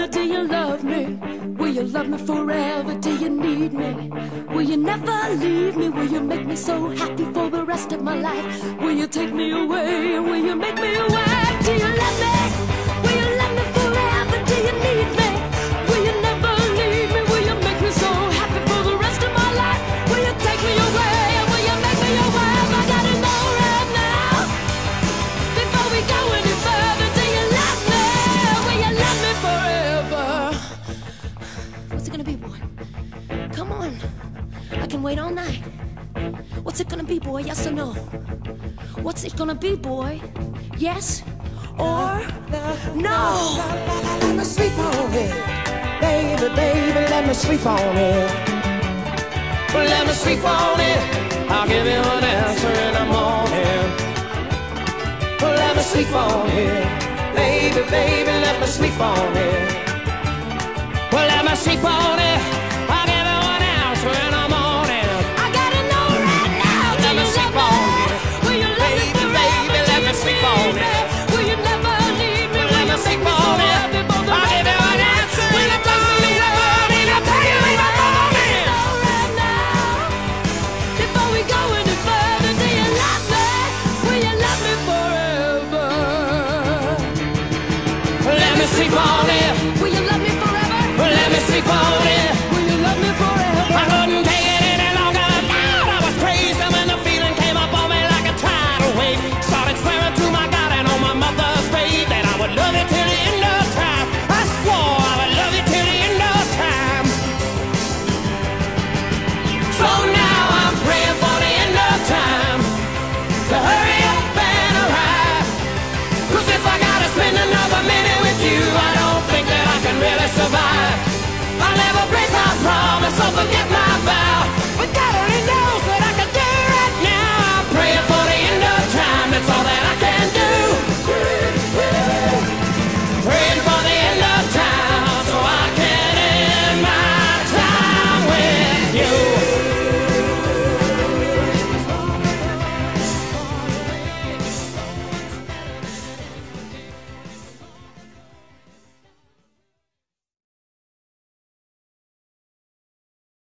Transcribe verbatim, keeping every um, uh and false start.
forever? Do you love me? Will you love me forever? Do you need me? Will you never leave me? Will you make me so happy for the rest of my life? Will you take me away? Will you make me a wife? Do you love me? Will you love me forever? Do you need me? Will you never leave me? Will you make me so happy for the rest of my life? Will you take me away? Will you make me a wife? I gotta know right now, before we go any further. Do you love me? Will you love me forever? What's it gonna be, boy? Come on, I can wait all night. What's it gonna be, boy? Yes or no? What's it gonna be, boy? Yes or no? Let me sleep on it, baby, baby, let me sleep on it. Let me sleep on it, I'll give you an answer in the morning. Let me sleep on it, baby, baby, let me sleep on it.